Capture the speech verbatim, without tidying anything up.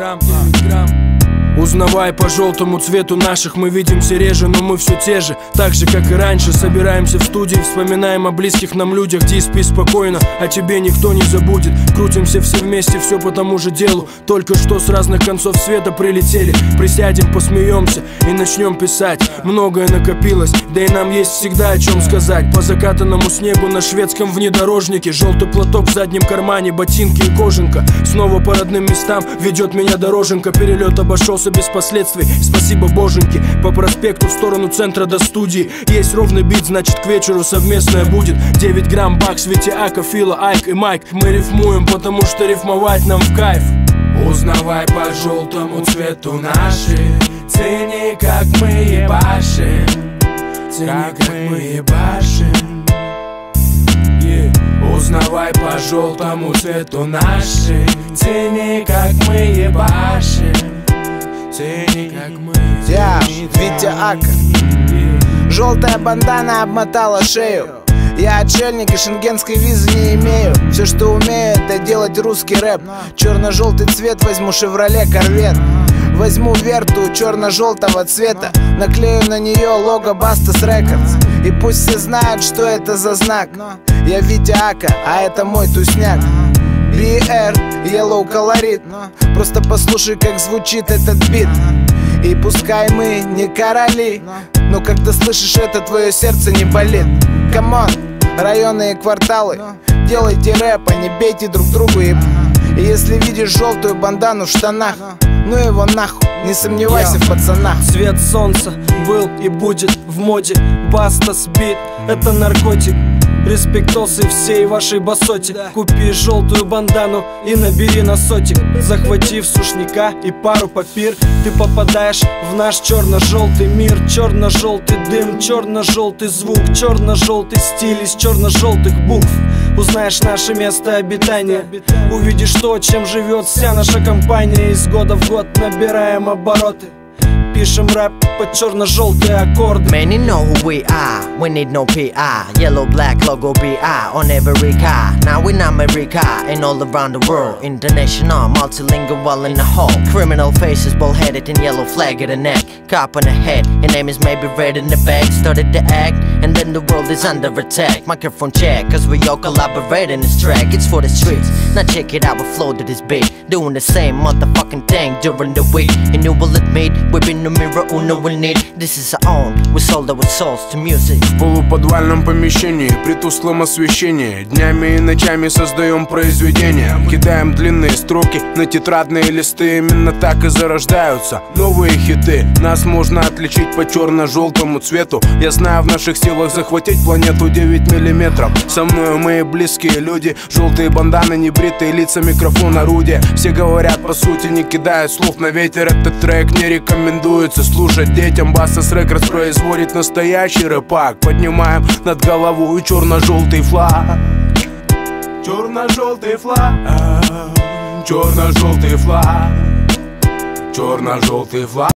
грамм, девять грамм. Узнавай по желтому цвету наших, мы видимся реже, но мы все те же. Так же, как и раньше, собираемся в студии, вспоминаем о близких нам людях. Ди, спи спокойно, о тебе никто не забудет. Крутимся все вместе, все по тому же делу. Только что с разных концов света прилетели. Присядем, посмеемся и начнем писать. Многое накопилось, да и нам есть всегда о чем сказать. По закатанному снегу на шведском внедорожнике, желтый платок в заднем кармане, ботинки и кожанка. Снова по родным местам ведет меня дороженька. Перелет обошелся без последствий, спасибо боженьке. По проспекту в сторону центра до студии. Есть ровный бит, значит к вечеру совместное будет. Девять грамм, Бакс, Витяка, Фила, Айк и Майк. Мы рифмуем, потому что рифмовать нам в кайф. Узнавай по желтому цвету наши, цени, как мы ебашим, цени, как мы ебашим. yeah. Узнавай по желтому цвету наши, цени, как мы ебашим, цени, как мы. Я, Витяка. Желтая бандана обмотала шею. Я отшельник и шенгенской визы не имею. Все, что умею, это делать русский рэп. Черно-желтый цвет возьму Шевроле Корвет. Возьму верту черно-желтого цвета, наклею на нее лого Бастас Рекордс. И пусть все знают, что это за знак. Я Витяка, а это мой тусняк. би эр, Yellow колорит. Просто послушай, как звучит этот бит. И пускай мы не короли, но когда слышишь это, твое сердце не болит. Камон, районы и кварталы, делайте рэп, а не бейте друг другу. И, и если видишь желтую бандану в штанах, ну его нахуй, не сомневайся в пацанах. Цвет солнца был и будет в моде. Бастас бит, это наркотик. Респектосы всей вашей басоте. Купи желтую бандану и набери на сотик. Захватив сушняка и пару папир, ты попадаешь в наш черно-желтый мир. Черно-желтый дым, черно-желтый звук, черно-желтый стиль из черно-желтых букв. Узнаешь наше место обитания, увидишь то, чем живет вся наша компания. Из года в год набираем обороты, пишем рэп под черно-желтые аккорды. Many know who we are, we need no пи ар. Yellow black logo би ар on every car. Now in America and all around the world. International, multilingual in the whole. Criminal faces, bull-headed and yellow flag at the neck. Cop on the head, your name is maybe red in the back. Started to act, and then the world is under attack. Microphone check, cause we all collaborate in this track. It's for the streets, now check it out, we flow to this beat. Doing the same motherfucking thing during the week. And you will admit, we've been the mirror uno will need. This is our own, we sold our souls to music. В полуподвальном помещении, при тусклом освещении, днями и ночами создаем произведения. Кидаем длинные строки на тетрадные листы. Именно так и зарождаются новые хиты. Нас можно отличить по черно-желтому цвету. Я знаю, в наших силах захватить планету. Девять миллиметров, со мной мои близкие люди. Желтые банданы, небритые лица, микрофон, орудие. Все говорят по сути, не кидая слов на ветер. Этот трек не рекомендуется слушать детям. Бастас Рекордс производит настоящий рэпак. Поднимаем над головой черно-желтый флаг. Черно-желтый флаг. Черно-желтый флаг. Черно-желтый флаг.